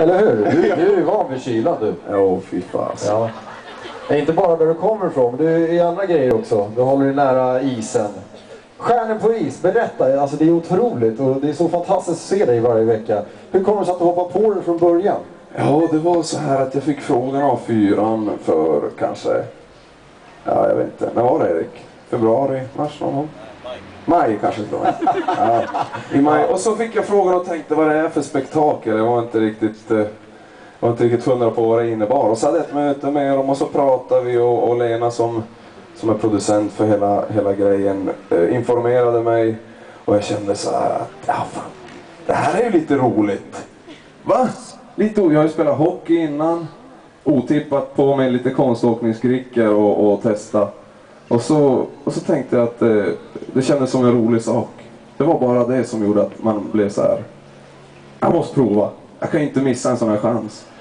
Eller hur? Du är ju van vid kylan du. Ja, fy fan. Ja. Det är inte bara där du kommer ifrån, du är i andra grejer också. Du håller dig nära isen. Stjärnor på is, berätta. Alltså det är otroligt och det är så fantastiskt att se dig varje vecka. Hur kommer det sig att du hoppar på det från början? Ja, det var så här att jag fick frågan av fyran för kanske... Ja, jag vet inte. När var det, Erik? Februari? Mars någon gång? Maj kanske då. Ja, i maj. Och så fick jag frågan och tänkte vad det är för spektakel. Jag var inte riktigt hundra på vad det innebar. Och så hade jag ett möte med dem och så pratade vi och Lena som är producent för hela grejen informerade mig. Och jag kände så här att ja, fan, det här är ju lite roligt. Va? Jag har ju spelat hockey innan. Otippat på mig lite konståkningsskrickor och testa. Och så tänkte jag att det kändes som en rolig sak. Det var bara det som gjorde att man blev så här. Jag måste prova. Jag kan inte missa en sån här chans.